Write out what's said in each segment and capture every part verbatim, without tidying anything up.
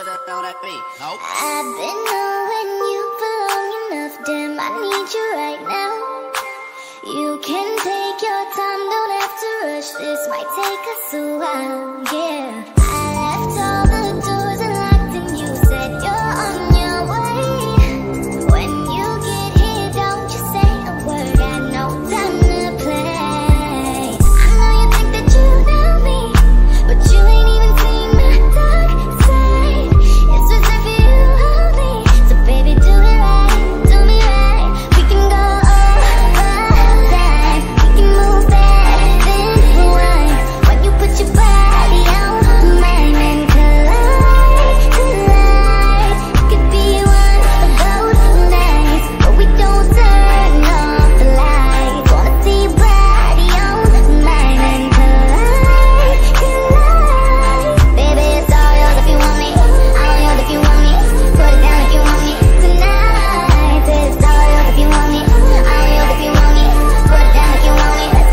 I've been knowing you for long enough, damn, I need you right now. You can take your time, don't have to rush, this might take us a while, yeah. I left all the doors unlocked and you said you're on your way. When you get here, don't you say a word, got no time to play. I know you think that you know me, but you ain't even seen my dark side. It's just if you hold me, so baby do it right, do me right. We can go over time, we can move fast and rewind. When you put your body on mine and collide, collide. It could be one of those nights, but we don't turn off the lights. Wanna see your body on mine and collide, collide. Baby, it's all yours if you want me, all yours if you want me. Put it down if you want me tonight. It's all yours if you want me, all yours if you want me. Put it down if you want me, let's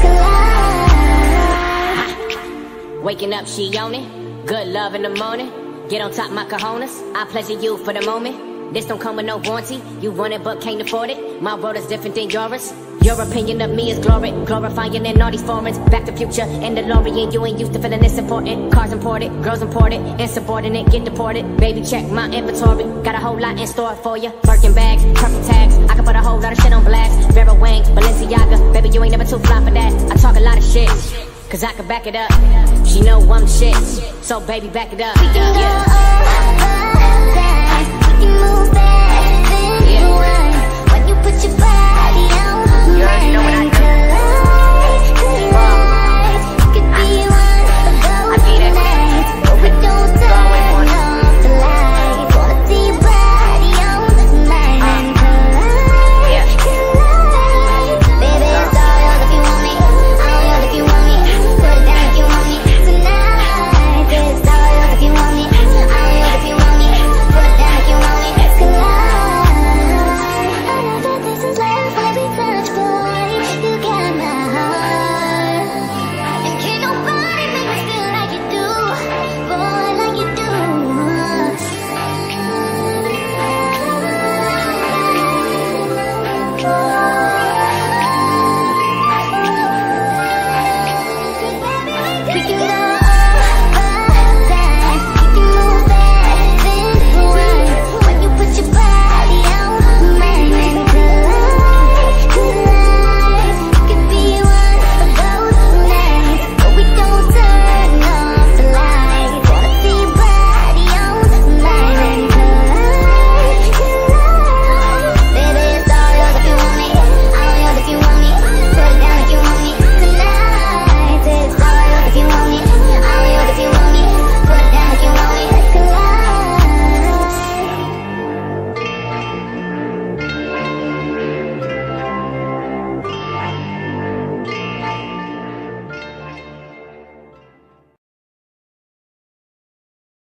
collide. Waking up, she on it. Good love in the morning. Get on top my cojones. I pleasure you for the moment. This don't come with no warranty. You want it but can't afford it. My world is different than yours. Your opinion of me is glory, glorifying in all these foreigns. Back to future and DeLorean. You ain't used to feeling this important. Cars imported, girls imported, insubordinate, get deported. Baby, check my inventory. Got a whole lot in store for you. Birkin bags, purple tags. I can put a whole lot of shit on blast. Vera Wang, Balenciaga. Baby, you ain't never too fly for that. I talk a lot of shit, cause I can back it up. She know I'm shit, so baby, back it up. We can go over time, we can move fast.